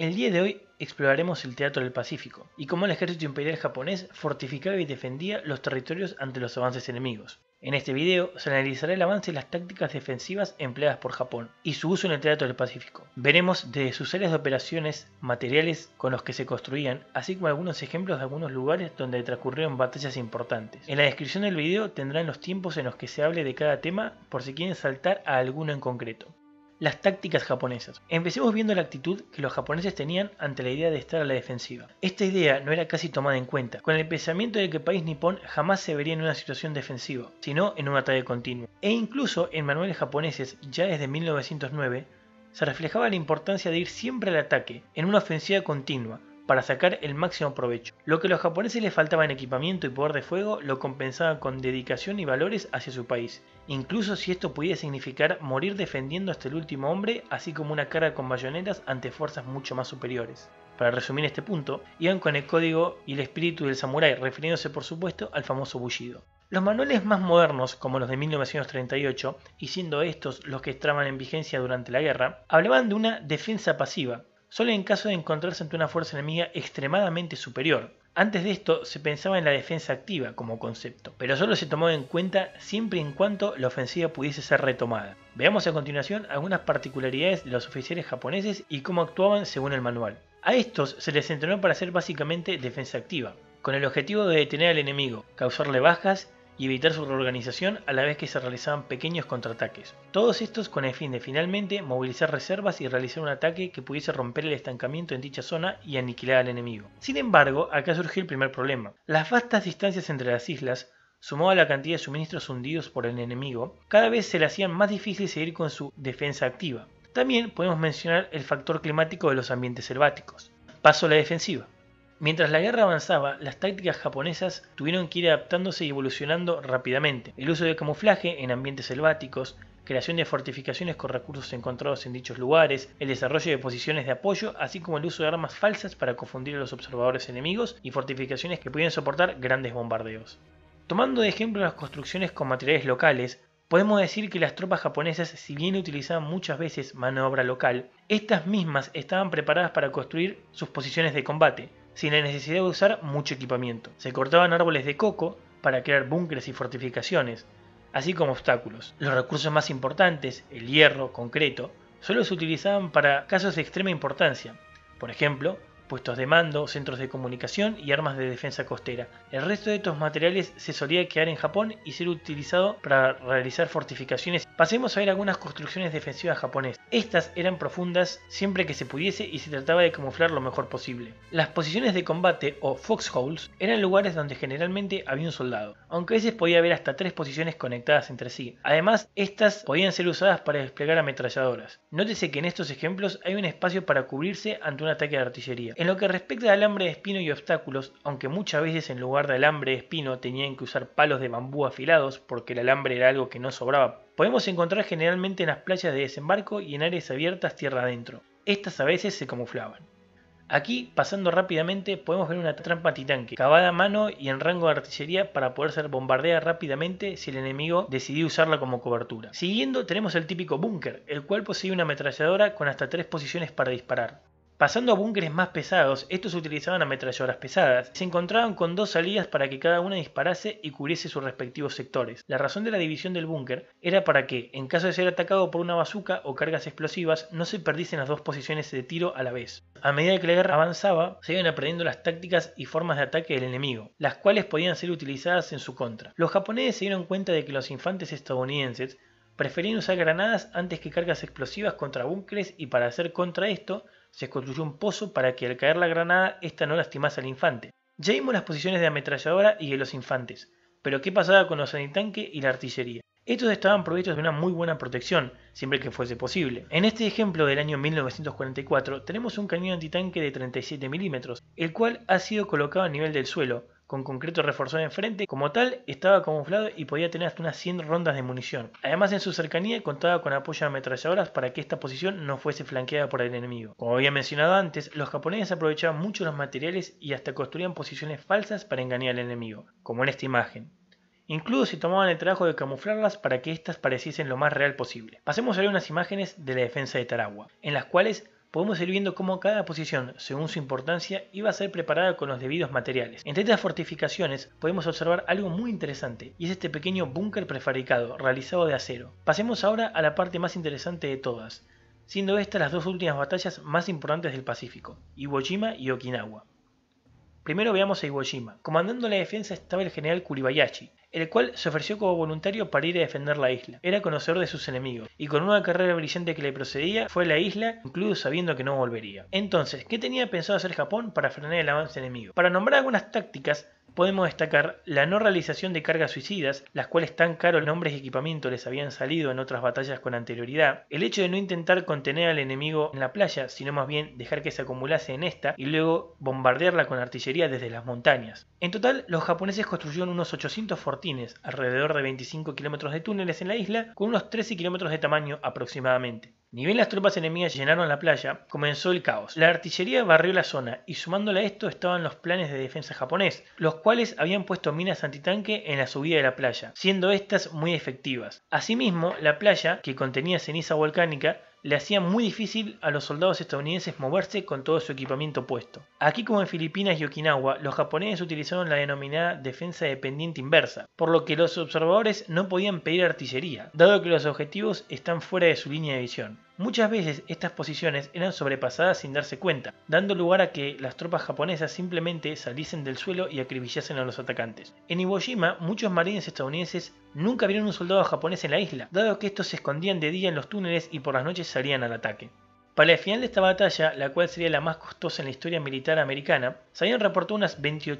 El día de hoy exploraremos el teatro del Pacífico y cómo el ejército imperial japonés fortificaba y defendía los territorios ante los avances enemigos. En este video se analizará el avance y las tácticas defensivas empleadas por Japón y su uso en el teatro del Pacífico. Veremos desde sus áreas de operaciones, materiales con los que se construían, así como algunos ejemplos de algunos lugares donde transcurrieron batallas importantes. En la descripción del video tendrán los tiempos en los que se hable de cada tema por si quieren saltar a alguno en concreto. Las tácticas japonesas. Empecemos viendo la actitud que los japoneses tenían ante la idea de estar a la defensiva. Esta idea no era casi tomada en cuenta, con el pensamiento de que el país nipón jamás se vería en una situación defensiva, sino en un ataque continuo. E incluso en manuales japoneses, ya desde 1909, se reflejaba la importancia de ir siempre al ataque, en una ofensiva continua, para sacar el máximo provecho. Lo que a los japoneses les faltaba en equipamiento y poder de fuego lo compensaban con dedicación y valores hacia su país, incluso si esto podía significar morir defendiendo hasta el último hombre, así como una carga con bayonetas ante fuerzas mucho más superiores. Para resumir este punto, iban con el código y el espíritu del samurái, refiriéndose por supuesto al famoso Bushido. Los manuales más modernos, como los de 1938, y siendo estos los que estaban en vigencia durante la guerra, hablaban de una defensa pasiva, solo en caso de encontrarse ante una fuerza enemiga extremadamente superior. Antes de esto se pensaba en la defensa activa como concepto, pero solo se tomaba en cuenta siempre y en cuanto la ofensiva pudiese ser retomada. Veamos a continuación algunas particularidades de los oficiales japoneses y cómo actuaban según el manual. A estos se les entrenó para hacer básicamente defensa activa, con el objetivo de detener al enemigo, causarle bajas y evitar su reorganización a la vez que se realizaban pequeños contraataques. Todos estos con el fin de finalmente movilizar reservas y realizar un ataque que pudiese romper el estancamiento en dicha zona y aniquilar al enemigo. Sin embargo, acá surgió el primer problema. Las vastas distancias entre las islas, sumado a la cantidad de suministros hundidos por el enemigo, cada vez se le hacían más difícil seguir con su defensa activa. También podemos mencionar el factor climático de los ambientes selváticos. Paso a la defensiva. Mientras la guerra avanzaba, las tácticas japonesas tuvieron que ir adaptándose y evolucionando rápidamente. El uso de camuflaje en ambientes selváticos, creación de fortificaciones con recursos encontrados en dichos lugares, el desarrollo de posiciones de apoyo, así como el uso de armas falsas para confundir a los observadores enemigos y fortificaciones que pudieran soportar grandes bombardeos. Tomando de ejemplo las construcciones con materiales locales, podemos decir que las tropas japonesas, si bien utilizaban muchas veces mano de obra local, estas mismas estaban preparadas para construir sus posiciones de combate, sin la necesidad de usar mucho equipamiento. Se cortaban árboles de coco para crear búnkeres y fortificaciones, así como obstáculos. Los recursos más importantes, el hierro, concreto, solo se utilizaban para casos de extrema importancia, por ejemplo, puestos de mando, centros de comunicación y armas de defensa costera. El resto de estos materiales se solía quedar en Japón y ser utilizado para realizar fortificaciones. Pasemos a ver algunas construcciones defensivas japonesas. Estas eran profundas siempre que se pudiese y se trataba de camuflar lo mejor posible. Las posiciones de combate o foxholes eran lugares donde generalmente había un soldado, aunque a veces podía haber hasta 3 posiciones conectadas entre sí. Además, estas podían ser usadas para desplegar ametralladoras. Nótese que en estos ejemplos hay un espacio para cubrirse ante un ataque de artillería. En lo que respecta al alambre de espino y obstáculos, aunque muchas veces en lugar de alambre de espino tenían que usar palos de bambú afilados porque el alambre era algo que no sobraba, podemos encontrar generalmente en las playas de desembarco y en áreas abiertas tierra adentro. Estas a veces se camuflaban. Aquí, pasando rápidamente, podemos ver una trampa antitanque, cavada a mano y en rango de artillería para poder ser bombardeada rápidamente si el enemigo decidió usarla como cobertura. Siguiendo tenemos el típico búnker, el cual posee una ametralladora con hasta 3 posiciones para disparar. Pasando a búnkeres más pesados, estos utilizaban ametralladoras pesadas. Se encontraban con 2 salidas para que cada una disparase y cubriese sus respectivos sectores. La razón de la división del búnker era para que, en caso de ser atacado por una bazuca o cargas explosivas, no se perdiesen las 2 posiciones de tiro a la vez. A medida que la guerra avanzaba, se iban aprendiendo las tácticas y formas de ataque del enemigo, las cuales podían ser utilizadas en su contra. Los japoneses se dieron cuenta de que los infantes estadounidenses preferían usar granadas antes que cargas explosivas contra búnkeres y para hacer contra esto, se construyó un pozo para que al caer la granada ésta no lastimase al infante. Ya vimos las posiciones de ametralladora y de los infantes, pero ¿qué pasaba con los antitanque y la artillería? Estos estaban provistos de una muy buena protección, siempre que fuese posible. En este ejemplo del año 1944 tenemos un cañón antitanque de 37 mm, el cual ha sido colocado a nivel del suelo, con concreto reforzado enfrente. Como tal, estaba camuflado y podía tener hasta unas 100 rondas de munición. Además, en su cercanía contaba con apoyo de ametralladoras para que esta posición no fuese flanqueada por el enemigo. Como había mencionado antes, los japoneses aprovechaban mucho los materiales y hasta construían posiciones falsas para engañar al enemigo, como en esta imagen. Incluso se tomaban el trabajo de camuflarlas para que éstas pareciesen lo más real posible. Pasemos a ver unas imágenes de la defensa de Tarawa, en las cuales podemos ir viendo cómo cada posición, según su importancia, iba a ser preparada con los debidos materiales. Entre estas fortificaciones podemos observar algo muy interesante, y es este pequeño búnker prefabricado, realizado de acero. Pasemos ahora a la parte más interesante de todas, siendo estas las dos últimas batallas más importantes del Pacífico, Iwo Jima y Okinawa. Primero veamos a Iwo Jima. Comandando la defensa estaba el general Kuribayashi, el cual se ofreció como voluntario para ir a defender la isla. Era conocedor de sus enemigos, y con una carrera brillante que le procedía, fue a la isla, incluso sabiendo que no volvería. Entonces, ¿qué tenía pensado hacer Japón para frenar el avance enemigo? Para nombrar algunas tácticas, podemos destacar la no realización de cargas suicidas, las cuales tan caros nombres y equipamiento les habían salido en otras batallas con anterioridad, el hecho de no intentar contener al enemigo en la playa, sino más bien dejar que se acumulase en esta y luego bombardearla con artillería desde las montañas. En total, los japoneses construyeron unos 800 fortines, alrededor de 25 kilómetros de túneles en la isla, con unos 13 kilómetros de tamaño aproximadamente. Ni bien las tropas enemigas llenaron la playa, comenzó el caos. La artillería barrió la zona y sumándole a esto estaban los planes de defensa japonés, los cuales habían puesto minas antitanque en la subida de la playa, siendo estas muy efectivas. Asimismo, la playa, que contenía ceniza volcánica, le hacía muy difícil a los soldados estadounidenses moverse con todo su equipamiento puesto. Aquí como en Filipinas y Okinawa, los japoneses utilizaron la denominada defensa de pendiente inversa, por lo que los observadores no podían pedir artillería, dado que los objetivos están fuera de su línea de visión. Muchas veces estas posiciones eran sobrepasadas sin darse cuenta, dando lugar a que las tropas japonesas simplemente saliesen del suelo y acribillasen a los atacantes. En Iwo Jima, muchos marines estadounidenses nunca vieron un soldado japonés en la isla, dado que estos se escondían de día en los túneles y por las noches salían al ataque. Para el final de esta batalla, la cual sería la más costosa en la historia militar americana, se habían reportado unas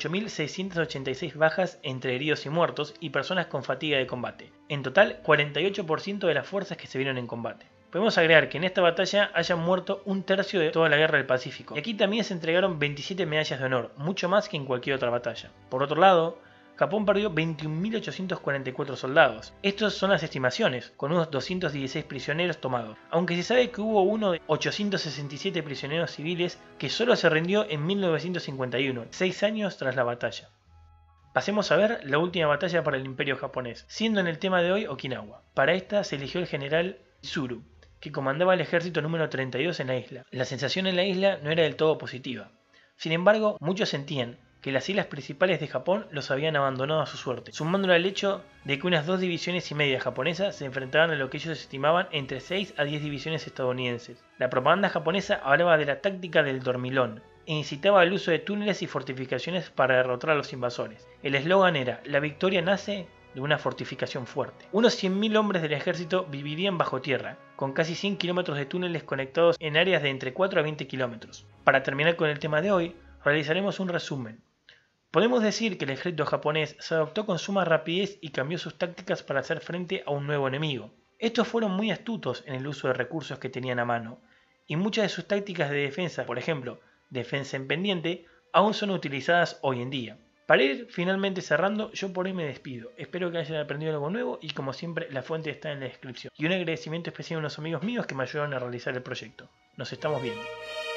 28.686 bajas entre heridos y muertos y personas con fatiga de combate. En total, 48% de las fuerzas que se vieron en combate. Podemos agregar que en esta batalla hayan muerto un tercio de toda la guerra del Pacífico, y aquí también se entregaron 27 medallas de honor, mucho más que en cualquier otra batalla. Por otro lado, Japón perdió 21.844 soldados. Estas son las estimaciones, con unos 216 prisioneros tomados, aunque se sabe que hubo uno de 867 prisioneros civiles que solo se rindió en 1951, 6 años tras la batalla. Pasemos a ver la última batalla para el Imperio japonés, siendo en el tema de hoy Okinawa. Para esta se eligió el general Tsuru, que comandaba el ejército número 32 en la isla. La sensación en la isla no era del todo positiva. Sin embargo, muchos sentían que las islas principales de Japón los habían abandonado a su suerte, sumándolo al hecho de que unas 2,5 divisiones japonesas se enfrentaban a lo que ellos estimaban entre 6 a 10 divisiones estadounidenses. La propaganda japonesa hablaba de la táctica del dormilón e incitaba al uso de túneles y fortificaciones para derrotar a los invasores. El eslogan era: la victoria nace de una fortificación fuerte. Unos 100.000 hombres del ejército vivirían bajo tierra, con casi 100 kilómetros de túneles conectados en áreas de entre 4 a 20 kilómetros. Para terminar con el tema de hoy, realizaremos un resumen. Podemos decir que el ejército japonés se adaptó con suma rapidez y cambió sus tácticas para hacer frente a un nuevo enemigo. Estos fueron muy astutos en el uso de recursos que tenían a mano, y muchas de sus tácticas de defensa, por ejemplo, defensa en pendiente, aún son utilizadas hoy en día. Para ir finalmente cerrando, yo por hoy me despido. Espero que hayan aprendido algo nuevo y como siempre la fuente está en la descripción. Y un agradecimiento especial a unos amigos míos que me ayudaron a realizar el proyecto. Nos estamos viendo.